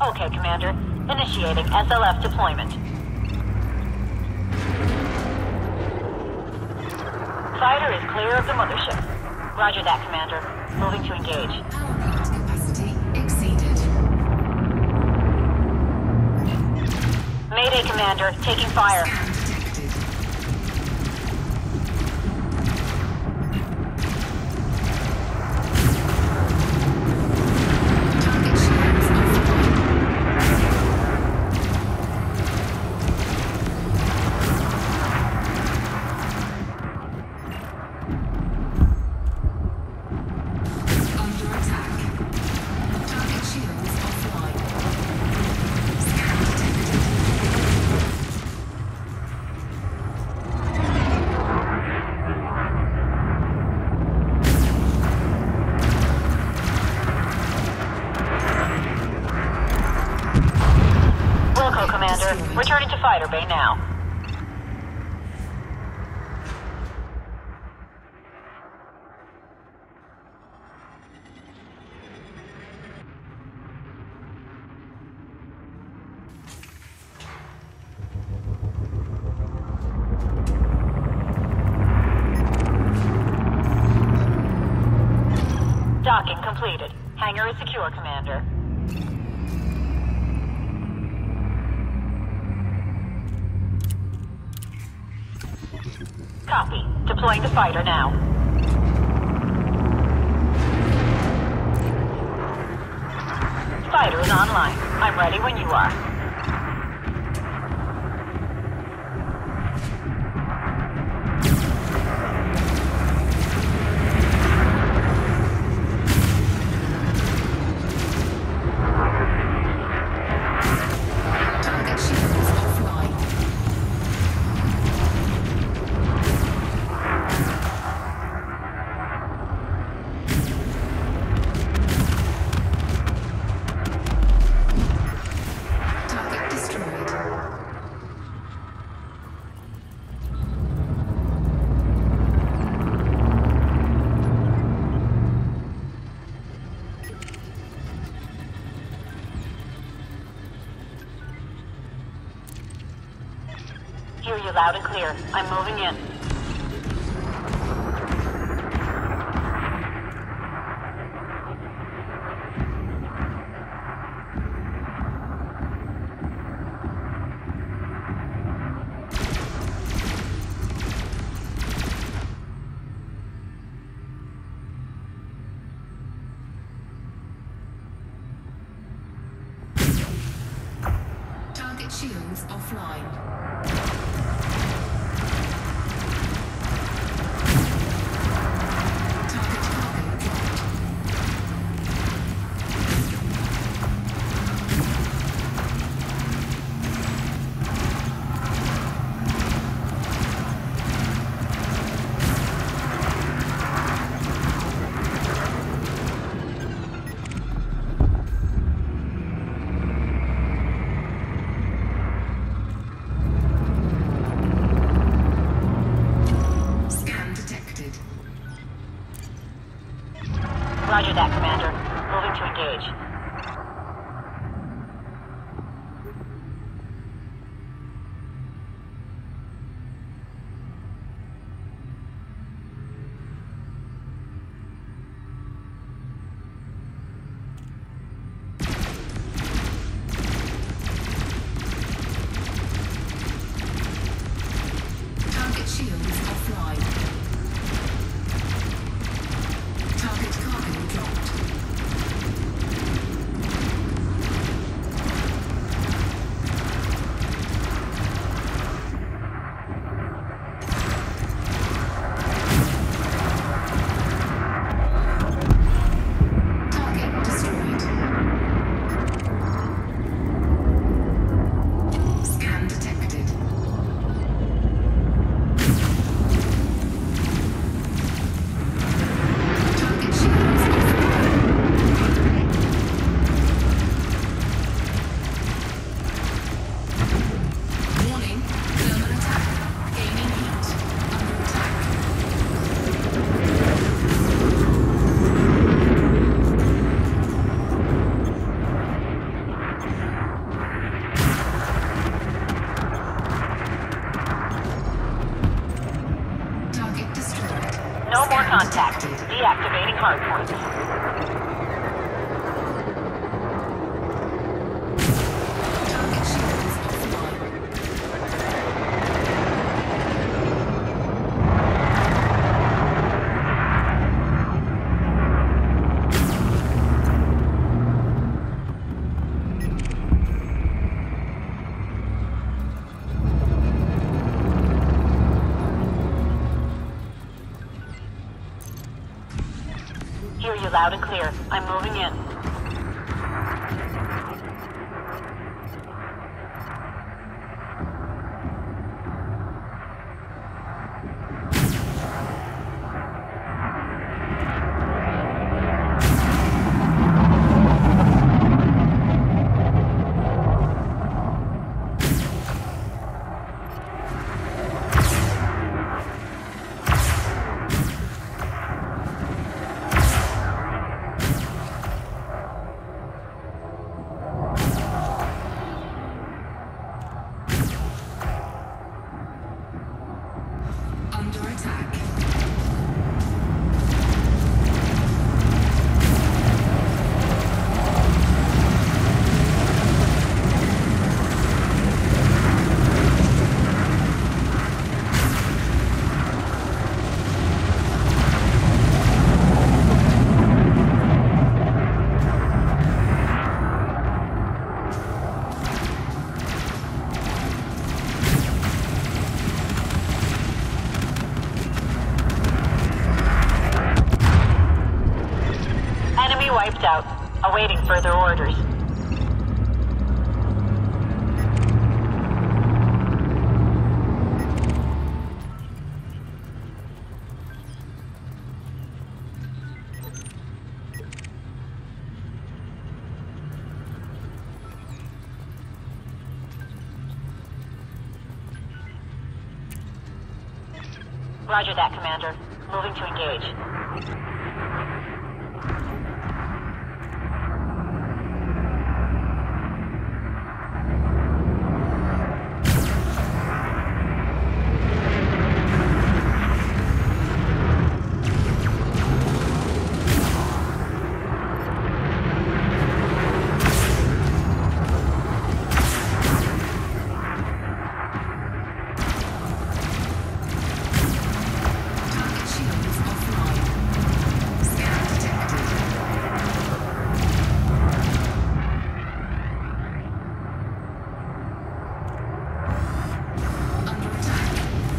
Okay, Commander. Initiating SLF deployment. Fighter is clear of the mothership. Roger that, Commander. Moving to engage. Power plant capacity exceeded. Mayday, Commander. Taking fire. Scan detected. Target shields offline. Under attack. Target shields offline. Scan detected. Wilco, Commander. Returning to fighter bay now. Docking completed. Hangar is secure, Commander. Copy. Deploying the fighter now. Fighter is online. I'm ready when you are. Target shields offline. Target destroyed. Hear you loud and clear. I'm moving in. Target shields offline. Target cargo dropped. Scan detected. Roger that, Commander. Moving to engage. Target shields offline. Target cargo dropped. Target destroyed. Scan detected. contact. detected. Deactivating hardpoints. Target shields offline. Hear you loud and clear. I'm moving in. Under attack. Enemy wiped out. Awaiting further orders. Roger that, Commander. Moving to engage. Target shields offline. Scan detected. Under attack.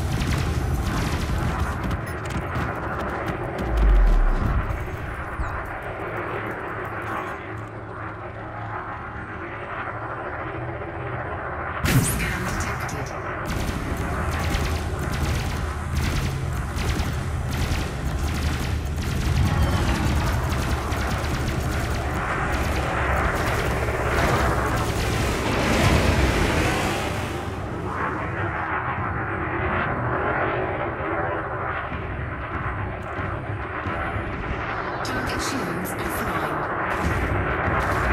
Scan detected. Target shields offline.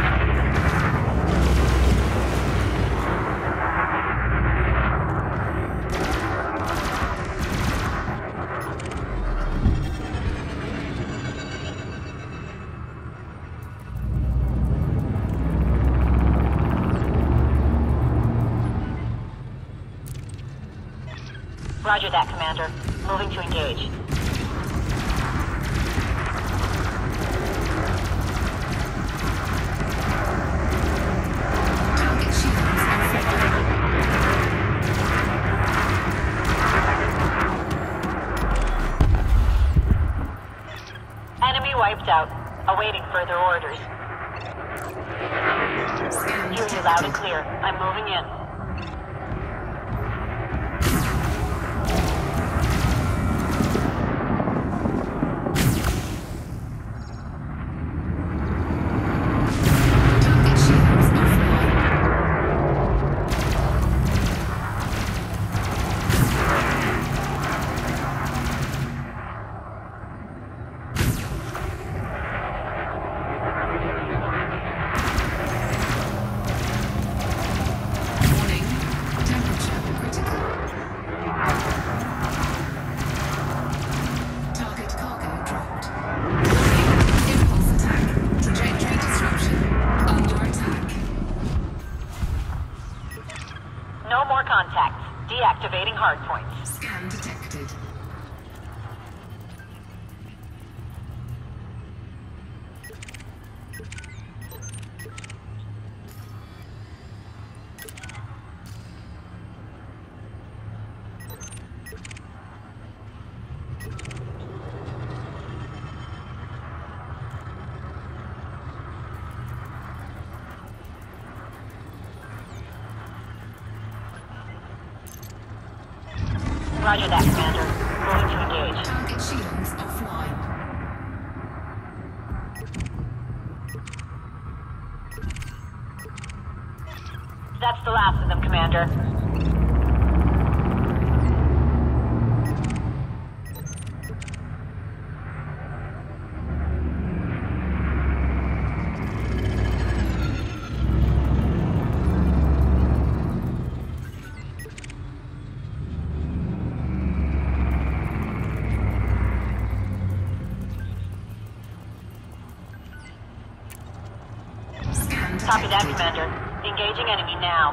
Roger that, Commander. Moving to engage. Target shields offline. Enemy wiped out. Awaiting further orders. Scan Hear you loud and detected. clear. I'm moving in. Target shields offline. hard points. Scan detected. Roger that, Commander. Moving to engage. Target shields offline. That's the last of them, Commander. Scan Copy that, detected. Commander. Engaging enemy now.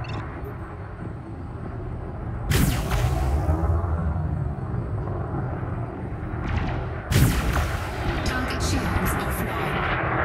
Target shields offline.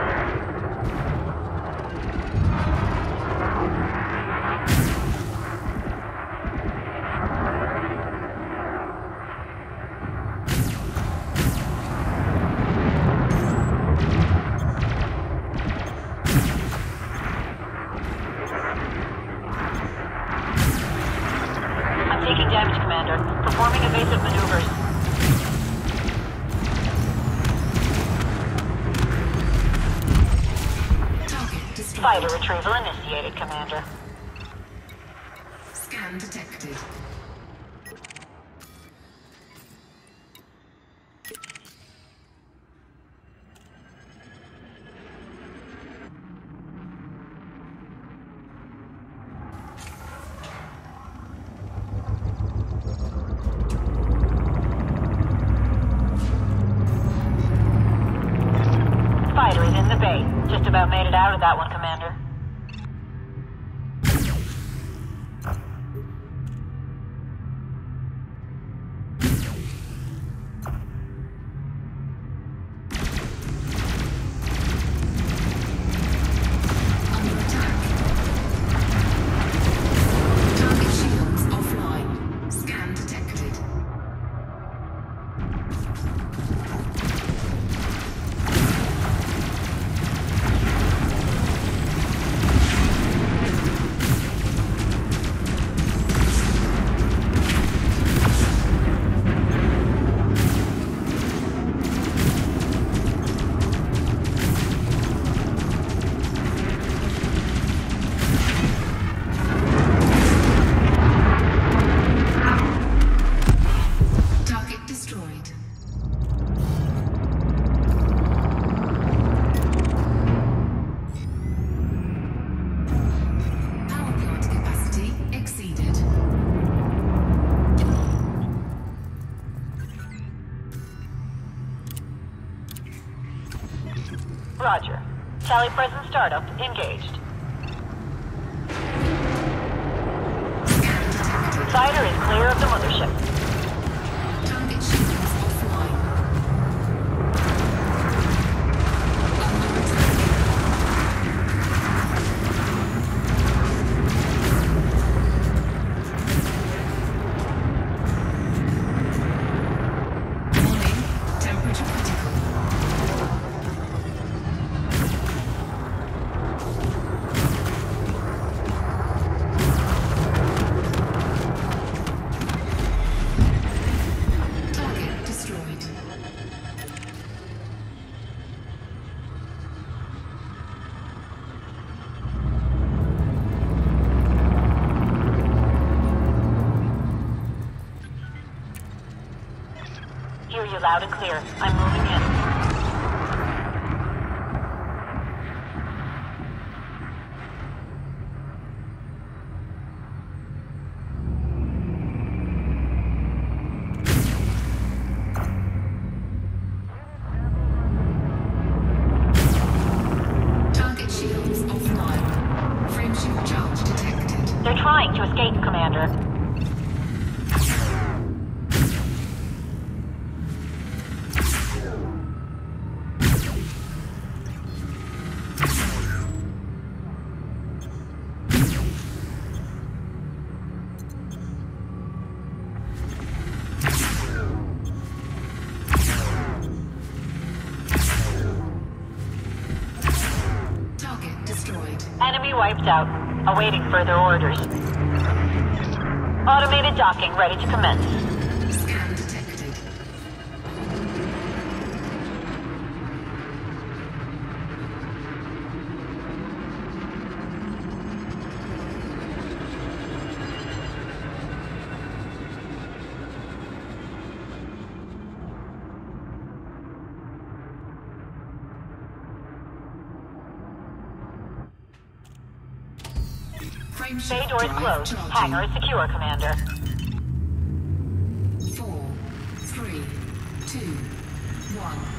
I'm taking damage, Commander. Performing evasive maneuvers. Target destroyed. Fighter retrieval initiated, Commander. Scan detected. Fighter is in the bay. Just about made it out of that one, Commander. Under attack. Target shields offline. Scan detected. Target destroyed. Power plant capacity exceeded. Roger. Tally present startup engaged. Scan detected. Fighter is clear of the mothership. Target shields offline. Under attack. Warning, temperature critical. Target destroyed. Hear you loud and clear. I'm moving in. Target shields offline. Frameshift charge detected. They're trying to escape, Commander. wiped out, awaiting further orders. Automated docking ready to commence. Scan detected. Bay doors closed. Hangar is secure, Commander. 4, 3, 2, 1.